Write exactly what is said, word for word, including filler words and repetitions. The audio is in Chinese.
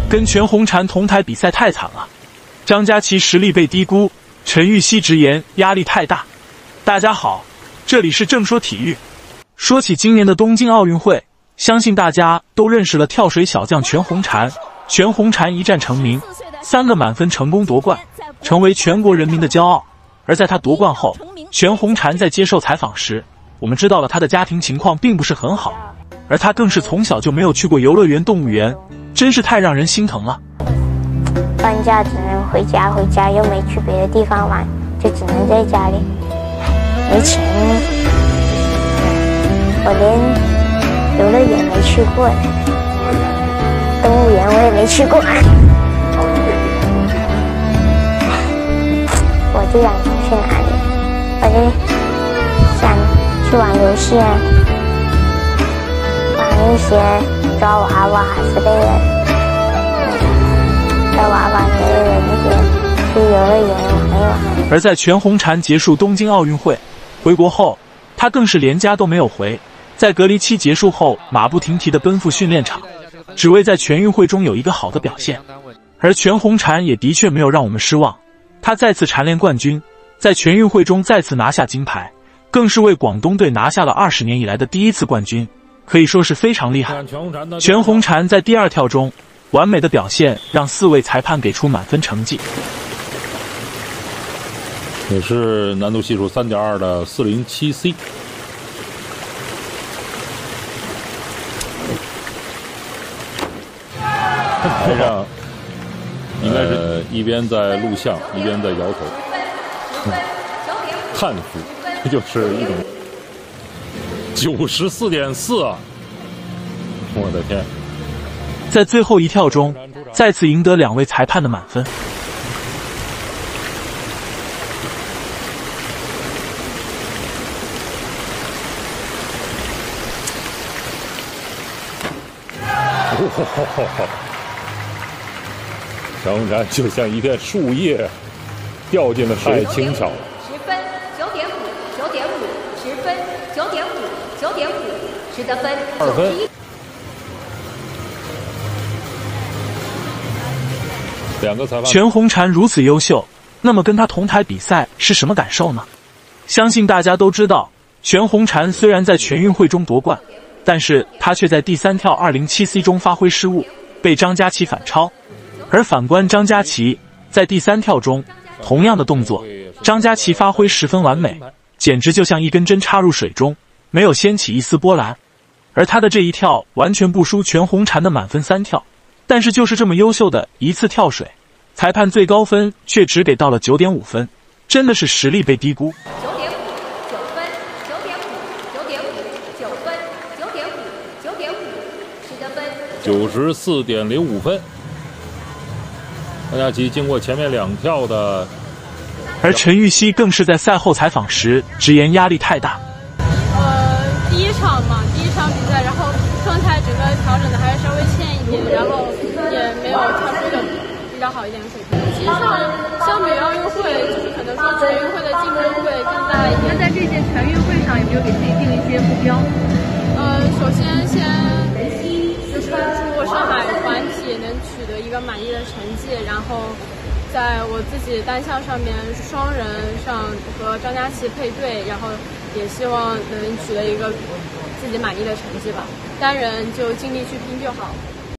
跟全红婵同台比赛太惨了，张家齐实力被低估。陈芋汐直言压力太大。大家好，这里是正说体育。说起今年的东京奥运会，相信大家都认识了跳水小将全红婵。全红婵一战成名，三个满分成功夺冠，成为全国人民的骄傲。而在她夺冠后，全红婵在接受采访时，我们知道了她的家庭情况并不是很好，而她更是从小就没有去过游乐园、动物园，真是太让人心疼了。 放假只能回家，回家又没去别的地方玩，就只能在家里。没钱，我连游乐园没去过，动物园我也没去过。我就想去哪里？我就想去玩游戏啊，玩一些抓娃娃之类的。带娃娃之类的那些去游乐园玩一玩。 而在全红婵结束东京奥运会回国后，她更是连家都没有回，在隔离期结束后，马不停蹄地奔赴训练场，只为在全运会中有一个好的表现。而全红婵也的确没有让我们失望，她再次蝉联冠军，在全运会中再次拿下金牌，更是为广东队拿下了二十年以来的第一次冠军，可以说是非常厉害。全红婵在第二跳中完美的表现让四位裁判给出满分成绩， 也是难度系数 三点二 的 四零七 C。 台上应该是、呃、一边在录像一边在摇头、嗯、叹服，这就是一种 九十四点四 啊，我的天。 在最后一跳中再次赢得两位裁判的满分。 全红婵就像一片树叶掉进了水，太轻巧了。 十分九点五，九点五，十分九点五，九点五，是得分二分。两个裁判。 全红婵如此优秀，那么跟她同台比赛是什么感受呢？相信大家都知道，全红婵虽然在全运会中夺冠，但是她却在第三跳 二零七 C 中发挥失误，被张家齐反超。而反观张家齐，在第三跳中，同样的动作，张家齐发挥十分完美，简直就像一根针插入水中，没有掀起一丝波澜。而他的这一跳完全不输全红婵的满分三跳，但是就是这么优秀的一次跳水，裁判最高分却只给到了 九点五 分，真的是实力被低估。 九点五，九分，九点五，九点五，九分，九点五，九点五，是得分九十四点零五分。张家齐经过前面两跳的， 而陈芋汐更是在赛后采访时直言压力太大。 呃，第一场嘛，第一场比赛，然后状态整个调整的还是稍微欠一点，然后也没有跳出的比较好一点的水平。其实相比于奥运会，就是可能说全运会的竞争会更大一点。 那在这届全运会上有没有给自己定一些目标？ 呃，首先先就是祝上海团体能取得一个满意的成绩，然后在我自己单项上面双人上和张家齐配对，然后也希望能取得一个自己满意的成绩吧。单人就尽力去拼就好。